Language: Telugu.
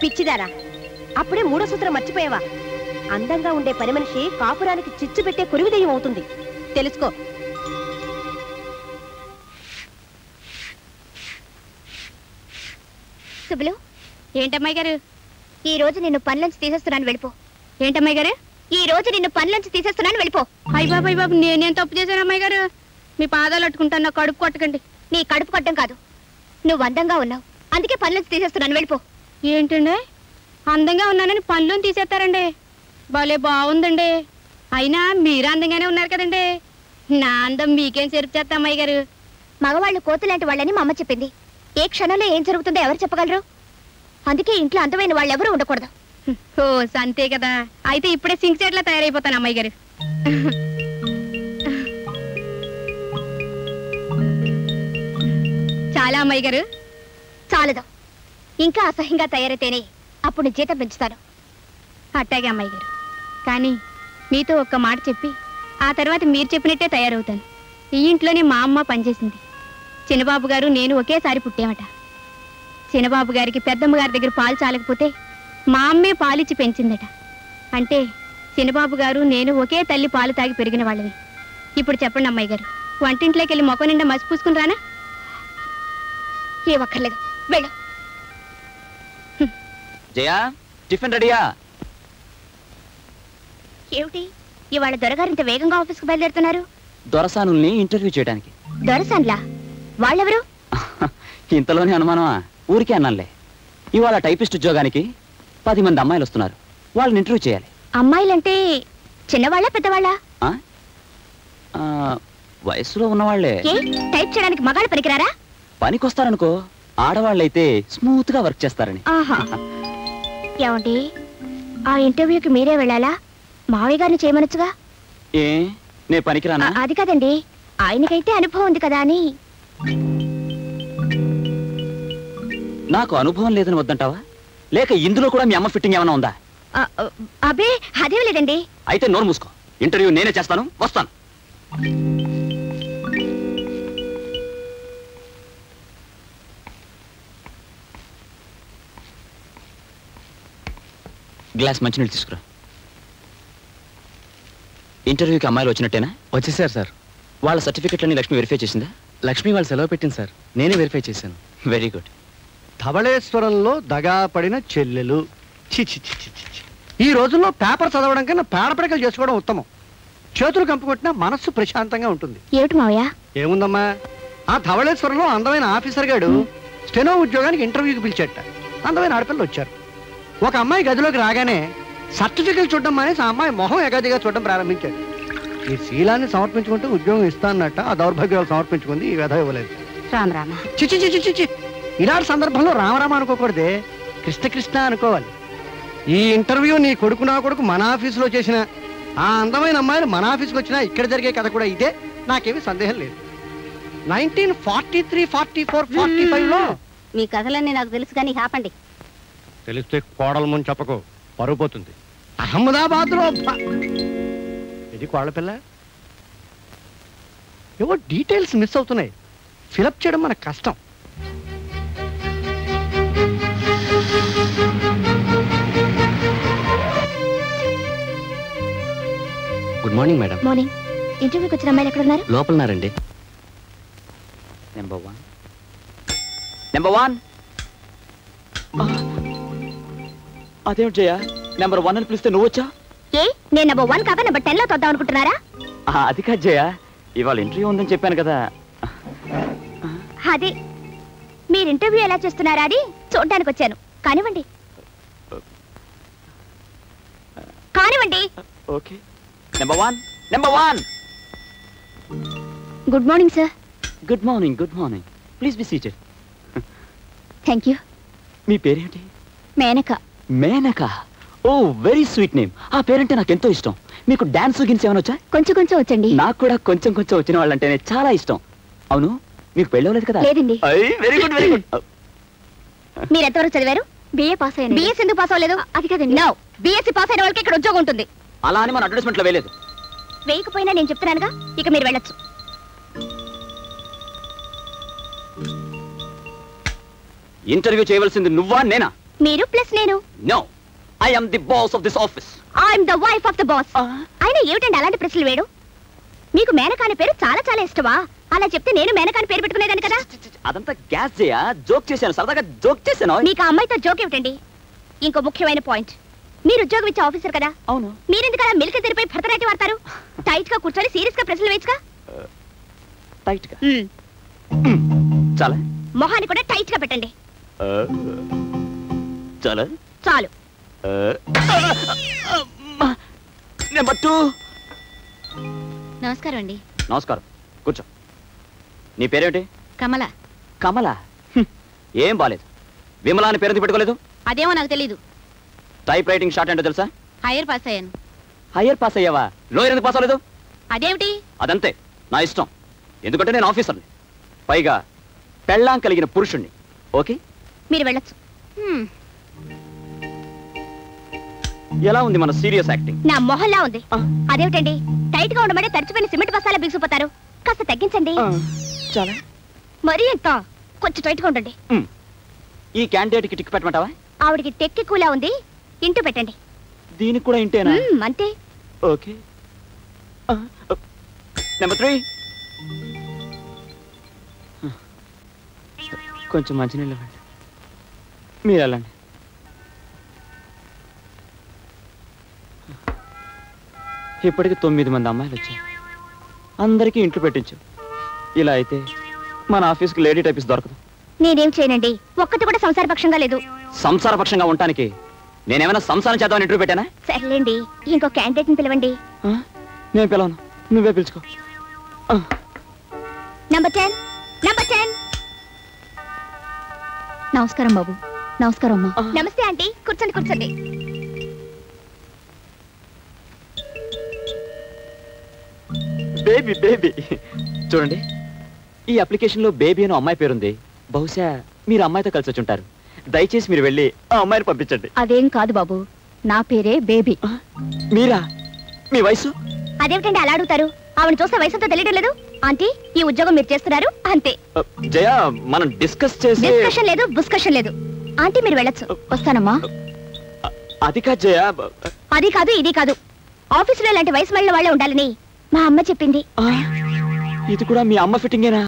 పిచ్చిదారా, అప్పుడే మూడో సూత్రం మర్చిపోయావా? అందంగా ఉండే పని మనిషి కాపురానికి చిచ్చు పెట్టే కురివిదయం అవుతుంది, తెలుసుకో. సుబ్బులు, ఏంటమ్మాయి గారు ఈ రోజు నిన్ను పనిలోంచి తీసేస్తున్నాను, వెళ్ళిపో. ఏంటమ్మాయి గారు ఈ రోజు నిన్ను పనిలోంచి తీసేస్తున్నాను, వెళ్ళిపో. అయ్య బాబు అయ్య బాబు, నేనేం తప్పు చేశాను అమ్మాయి గారు? మీ పాదాలు అట్టుకుంటాను, నా కడుపు కొట్టకండి. నీ కడుపు కొట్టడం కాదు, నువ్వు అందంగా ఉన్నావు అందుకే పనిలోంచి తీసేస్తున్నాను, వెళ్ళిపో. ఏంటండి అందంగా ఉన్నానని పనిలోని తీసేస్తారండి? భలే బాగుందండి. అయినా మీరు అందంగానే ఉన్నారు కదండి. నా అందం మీకేం చెరుపు చేస్తా అమ్మాయి గారు? మగవాళ్ళు కోతులాంటి వాళ్ళని మా అమ్మ చెప్పింది. ఏ క్షణంలో ఏం జరుగుతుందో ఎవరు చెప్పగలరు? అందుకే ఇంట్లో అందమైన వాళ్ళు ఎవరు ఉండకూడదు. ఓ అంతే కదా, అయితే ఇప్పుడే సింక్ చెట్లా తయారైపోతాను అమ్మాయి గారు. చాలా అమ్మాయి గారు, చాలదు. ఇంకా అసహ్యంగా తయారైతేనే అప్పుడు జీతం పెంచుతాను. అట్టాగే అమ్మాయి గారు, కానీ మీతో ఒక్క మాట చెప్పి ఆ తర్వాత మీరు చెప్పినట్టే తయారవుతాను. ఈ ఇంట్లోనే మా అమ్మ పనిచేసింది. చిన్నబాబు గారు నేను ఒకేసారి పుట్టామట. చిన్నబాబు గారికి పెద్దమ్మ గారి దగ్గర పాలు చాలకపోతే మా అమ్మే పాలిచ్చి పెంచిందట. అంటే చిన్నబాబు గారు నేను ఒకే తల్లి పాలు తాగి పెరిగిన వాళ్ళవి. ఇప్పుడు చెప్పండి అమ్మాయి గారు, వంటింట్లోకి వెళ్ళి మొక్క నిండా మసి పూసుకుని రానా? ఏ ఒక్కర్లేదు, వెళ్ళు. జయా, టిఫిన్ రెడీయా? ఏమిటి ఇవాళ దొరగారు ఇంత వేగంగా ఆఫీస్కి బయలుదేరుతున్నారు? దొరసానుల్ని ఇంటర్వ్యూ చేయడానికి. దొరసాన్లా? వాళ్ళెవరు? ఇంతలోనే అనుమానమా? ఊరికే అన్నానులే. ఇవాళ టైపిస్ట్ ఉద్యోగానికి 10 మంది అమ్మాయిలు వస్తున్నారు, వాళ్ళని ఇంటర్వ్యూ చేయాలి. అమ్మాయిలంటే చిన్నవాళ్ళ పెద్దవాళ్ళ? వయసులో ఉన్నవాళ్లే. టైప్ చేయడానికి మగాళ్ళు పనికిరారా? పనికొస్తారనుకో, ఆడవాళ్ళైతే స్మూత్ గా వర్క్ చేస్తారని. ఏమండి, ఆ ఇంటర్వ్యూకి మీరే వెళ్ళాలా? మావయ్య గారిని చేయమనొచ్చుగా. ఏ నే పనికిరానా? అది కదండి, ఆయనకైతే అనుభవం ఉంది కదా అని. నాకు అనుభవం లేదని వద్దంటావా, లేక ఇందులో కూడా మీ అమ్మ ఫిట్టింగ్ ఏమైనా ఉందా? అబే అదేం లేదండి. అయితే నోరు మూసుకో, ఇంటర్వ్యూ నేనే చేస్తాను, వస్తాను. గ్లాస్ మంచినీళ్ళు తీసుకురా. ఇంటర్వ్యూకి అమ్మాయిలు వచ్చినట్టేనా? వచ్చేసారు సార్. వాళ్ళ సర్టిఫికెట్లని లక్ష్మి వెరిఫై చేసిందా? లక్ష్మి వాళ్ళు సెలవు పెట్టింది సార్, నేనే వెరిఫై చేశాను. Very good. ధవళేశ్వరంలో దగా పడిన చెల్లెలు. ఈ రోజుల్లో పేపర్ చదవడం కన్నా పేడపడకలు చేసుకోవడం ఉత్తమం. చేతులు కంపుకొట్టినా మనస్సు ప్రశాంతంగా ఉంటుంది. ఏమిటి మావయ్య? ఏముందమ్మా, ఆ ధవళేశ్వరంలో అందమైన ఆఫీసర్ గాడు స్టెనో ఉద్యోగానికి ఇంటర్వ్యూకి పిలిచేట. అందమైన ఆడపిల్లలు వచ్చారు. ఒక అమ్మాయి గదిలోకి రాగానే సర్టిఫికెట్ చూడడం మానేసి ఆ అమ్మాయి మొహం ఎగాదిగా చూడడం ప్రారంభించాడు. ఈ శీలాన్ని సమర్పించుకుంటూ ఉద్యోగం ఇస్తానన్నట్ట ఆ దౌర్భాగ్యాలు సమర్పించుకుంది, ఈ వ్యధ ఇవ్వలేదు. చిచి చిచి చిచి ఇలాంటి సందర్భంలో రామరామ అనుకోకూడదే, కృష్ణ కృష్ణ అనుకోవాలి. ఈ ఇంటర్వ్యూ నీ కొడుకు నా కొడుకు మన ఆఫీసులో చేసిన ఆ అందమైన అమ్మాయిలు మన ఆఫీస్కి వచ్చినా ఇక్కడ జరిగే కథ కూడా ఇదే, నాకేమీ సందేహం లేదు. 1943, 44, 45లో మీ కథలన్నీ నాకు తెలుసు కానీ ఆపండి. తెలిస్తే కోడల ముందు చెప్పకు, పరువు పోతుంది. అహ్మదాబాద్లో ఇది కోడపిల్ల. ఏవో డీటెయిల్స్ మిస్ అవుతున్నాయి, ఫిలప్ చేయడం మనకు కష్టం. Good morning madam. మార్నింగ్. ఇంటర్వ్యూకి వచ్చిన అమ్మాయిలు ఎక్కడ ఉన్నారు? లోపలన్నారండి. నెంబర్ 1. అదేమిటి జయ, నెంబర్ 1 అని పిలిస్తే నువ్వు వచ్చా? ఏ నేను నెంబర్ 1 కాక నెంబర్ 10 లో తొద్దాం అనుకుంటున్నారా? అది కాదు జయ, ఇవాళ ఇంటర్వ్యూ ఉందని చెప్పాను కదా. అదే మీరు ఇంటర్వ్యూ ఎలా చేస్తున్నారా అని చూడడానికి వచ్చాను. కానివ్వండి కానివ్వండి. Okay. Number 1. Good morning sir. Good morning. Please be seated. Thank you. మీ పేరేంటి? Menaka. Menaka? Oh very sweet name. ఆ పేరంటే నాకు ఎంతో ఇష్టం. మీకు డాన్స్ గిన్స్ ఏమైనా వచ్చా? కొంచెం వచ్చండి. నాకు కూడా కొంచెం వచ్చిన వాళ్ళంటేనే చాలా ఇష్టం. అవును, మీకు పెళ్ళి అవ్వలేదు కదా? లేదండి. Very good. మీరు ఎంతవరకు చదివారు? బిఏ పాస్ అయ్యాను. బిఎస్ ఎందుకు పాస్ అవ్వలేదు? అది కదండి. నో, బిఎస్సీ పాస్ అయిన వాళ్ళకి ఇక్కడ ఉద్యోగం ఉంటుంది. అలా అని మన అడ్వర్టైజ్మెంట్ లో వేయలేదు. వేయకపోయినా నేను చెప్తున్నానుగా, ఇక మీరు వెళ్ళొచ్చు. ఇంటర్వ్యూ చేయవలసింది నువ్వా నేనా? మీరు ప్లస్ నేను. No, I am the boss of this office. I am the wife of the boss. అయినా ఏమిటండి అలాంటి ప్రశ్నలు వేడు? మీకు మేనకాని పేరు చాలా చాలా ఇష్టమా? అలా చెప్తే నేను మేనకాని పేరు పెట్టుకునేదాన్ని కదా. అదంతా గ్యాస్ చేయా, జోక్ చేశాను, సరదాగా జోక్ చేశాను. మీకు ఆ అమ్మాయితో జోక్ ఏమిటండి? ఇంకో ముఖ్యమైన పాయింట్, మీరు ఉద్యోగం ఇచ్చే ఆఫీసర్ కదా. అవును. మీరెందుకలా మిల్క్ తెరిపై భరతనాట్యం వాడతారు? టైట్ గా కూర్చొని సీరియస్ గా ప్రశ్నలు వేయచ్చుగా. టైట్ గా చాలా, మొహాన్ని కూడా టైట్ గా పెట్టండి. చాలా చాలు. నెంబర్ 2. నమస్కారం అండి. నమస్కారం, కూర్చో. నీ పేరేమిటి? కమల. కమల? ఏం బాలేదు. విమలా అని పేరు పెట్టుకోలేదు? అదేమో నాకు తెలీదు. టైప్ రైటింగ్ షార్ట్ ఏంటో తెలుసా? హైయర్ పాస్ అయ్యాను. హయ్యర్ పాస్ అయ్యావా? లోయర్ ఎందుకు పాస్ అవ్వలేదు? అదేమిటి? అదంతే, నా ఇష్టం. ఎందుకంటే నేను ఆఫీసర్ని, పైగా పెళ్ళాం కలిగిన పురుషుణ్ణి. ఓకే, మీరు వెళ్ళొచ్చు. ఎలా ఉంది మన సీరియస్ యాక్టింగ్? నా మొహల్లా ఉంది. అదేమిటండి, టైట్ గా ఉండమంటే తడిచిపోయిన సిమెంట్ బస్తాలా బిగుసిపోతారు. కాస్త తగ్గించండి. చాలా మరీ ఎంత, కొంచెం టైట్ గా ఉండండి. ఈ క్యాండిడేట్ కి టిక్ పెట్టమంటావా? ఆవిడికి టెక్కి కూలా ఉంది, ఇంటూ పెట్టండి. దీనికి కూడా ఇంటేనా? అంతే. ఓకే. నెంబర్ 3. కొంచెం మంచినీళ్ళు ఇవ్వండి. మీరు వెళ్ళండి. ఇప్పటికి 9 మంది అమ్మాయిలు వచ్చారు. అందరికీ ఇంట్లో పెట్టించు. ఇలా అయితే మన ఆఫీస్కి లేడీ టైపిస్ట్ దొరకదు. నేనేం చేయనండి, ఒక్కటి కూడా సంసారపక్షంగా లేదు. సంసారపక్షంగా ఉండటానికి నేనేమైనా సంసారం చేద్దామని ఇంటర్వ్యూ పెట్టానా? సర్లేండి, ఇంకో క్యాండిడేట్ ని పిలవండి. నేను పిలవను, నువ్వే పిలుచుకో. నంబర్ 10. నంబర్ 10. నమస్కారం బాబు. నమస్కారం అమ్మా. నమస్తే ఆంటీ, కూర్చోండి కూర్చోండి. బేబీ బేబీ చూడండి, ఈ అప్లికేషన్ లో బేబీ అని అమ్మాయి పేరుంది. బహుశా మీరు అమ్మాయితో కలిసి వచ్చి ఉంటారు. దయచేసి మీరు వెళ్ళి ఆ అమ్మాయిని పంపించండి. అదేం కాదు బాబు, నా పేరే బేబీ. మీరా? మీ వయసు? అదేమిటండి అలా అడుగుతారు? ఆవిడ చూస్తే వయసుతో తెలియడం లేదు. ఆంటీ, ఈ ఉద్యోగం మీరు చేస్తున్నారు అంతే. జయ, మనం డిస్కస్ చేసి. డిస్కషన్ లేదు, బుస్కషన్ లేదు. ఆంటీ మీరు వెళ్ళొచ్చు. వస్తానమ్మా. అది కాదు జయ. అది కాదు, ఇది కాదు. ఆఫీసులో ఇలాంటి వయసు మళ్ళీ వాళ్ళే ఉండాలని మా అమ్మ చెప్పింది. ఇది కూడా మీ అమ్మ ఫిట్టింగేనా?